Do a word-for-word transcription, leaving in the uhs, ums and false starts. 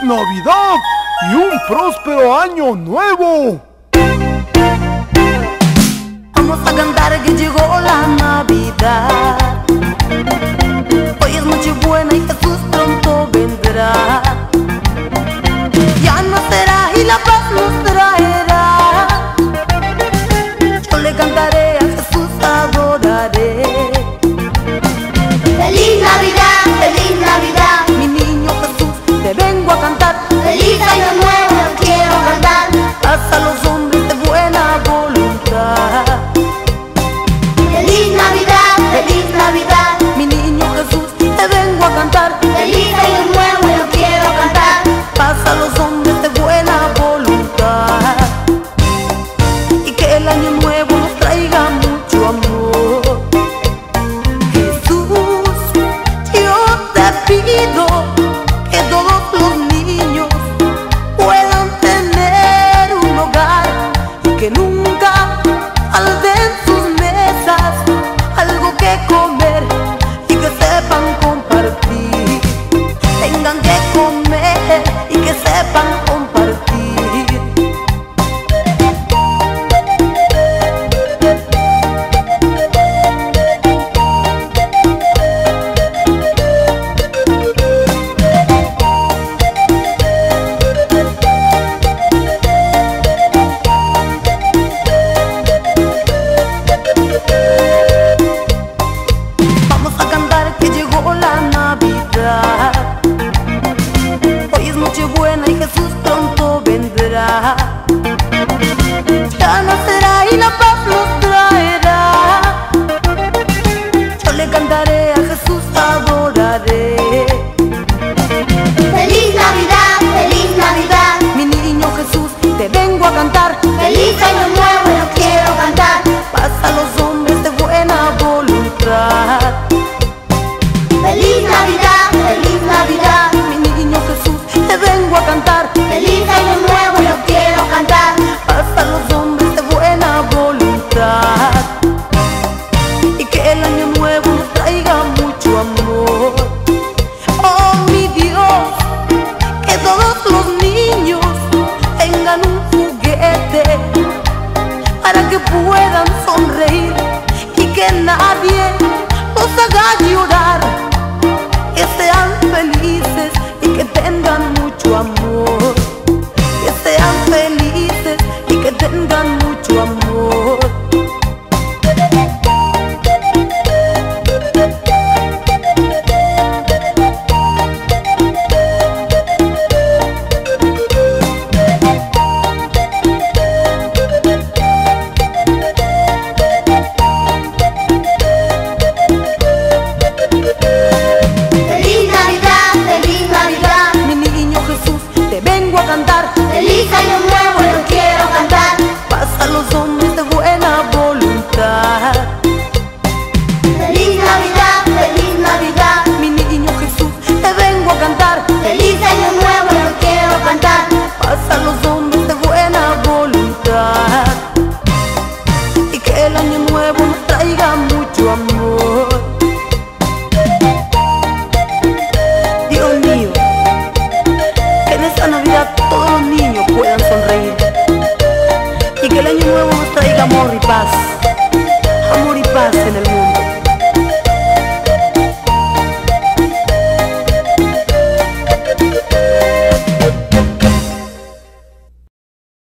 Navidad y un próspero año nuevo. Vamos a cantar que llegó la Navidad. Hoy es Nochebuena y Jesús pronto vendrá. Ya no será y la paz nos traerá. Yo le cantaré a Jesús, adoraré. Feliz Navidad, feliz Navidad, Mi niño Jesús, te vengo a cantar. feliz año nuevo, quiero cantar. Paz a los hombres de buena voluntad. Feliz Navidad, feliz Navidad, Mi niño Jesús, te vengo a cantar. feliz año nuevo, yo quiero cantar. Paz a los hombres de buena voluntad. Y que el año nuevo nos traiga mucho amor. Jesús, yo te pido que todos los niños puedan tener un hogar y que nunca falten sus mesas algo que comer y que sepan compartir. Tengan que comer y que sepan compartir. Vamos a cantar que llegó la Navidad. Hoy es Nochebuena y Jesús pronto vendrá. Ya nacerá y la paz nos traerá. Yo le cantaré a Jesús, adoraré. Feliz Navidad, feliz Navidad, Mi niño Jesús, te vengo a cantar. feliz año nuevo, yo quiero cantar. Paz a los hombres de buena voluntad. Feliz Navidad, feliz Navidad, Mi niño Jesús, te vengo a cantar. feliz año nuevo, yo quiero cantar. Paz a los hombres de buena voluntad. Y que el año nuevo nos traiga mucho amor. Oh mi Dios, que todos los niños tengan un juguete para que puedan sonreír y que nadie los haga llorar. Que sean felices y que tengan mucho amor. Que sean felices y que tengan mucho amor. Feliz Navidad, feliz Navidad, Mi niño Jesús, te vengo a cantar. feliz año nuevo, yo quiero cantar. Paz a los hombres de buena voluntad. Feliz Navidad, feliz Navidad, Mi niño Jesús, te vengo a cantar. feliz año nuevo, yo quiero cantar. Paz a los hombres de buena voluntad. Y que el año nuevo nos traiga mucho amor. Dios mío, que en esta Navidad todos los niños puedan sonreír. Y que el año nuevo nos traiga amor y paz.